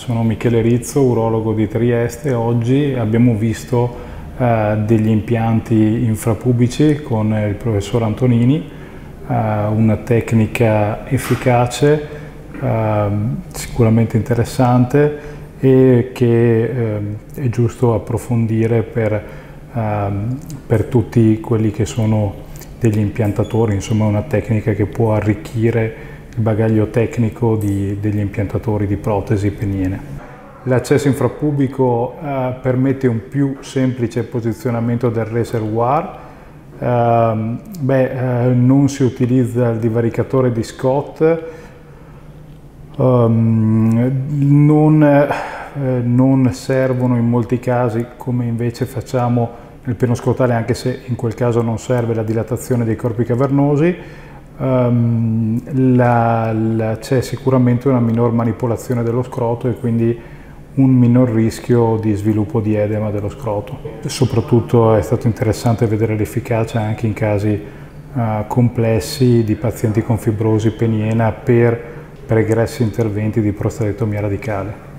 Sono Michele Rizzo, urologo di Trieste. Oggi abbiamo visto degli impianti infrapubici con il professor Antonini, una tecnica efficace, sicuramente interessante e che è giusto approfondire per tutti quelli che sono degli impiantatori. Insomma, è una tecnica che può arricchire il bagaglio tecnico degli impiantatori di protesi peniene. L'accesso infrapubico permette un più semplice posizionamento del reservoir. Non si utilizza il divaricatore di Scott, non servono in molti casi, come invece facciamo nel penoscrotale, anche se in quel caso non serve la dilatazione dei corpi cavernosi. C'è sicuramente una minor manipolazione dello scroto e quindi un minor rischio di sviluppo di edema dello scroto. Soprattutto è stato interessante vedere l'efficacia anche in casi complessi di pazienti con fibrosi peniena per pregressi interventi di prostatetomia radicale.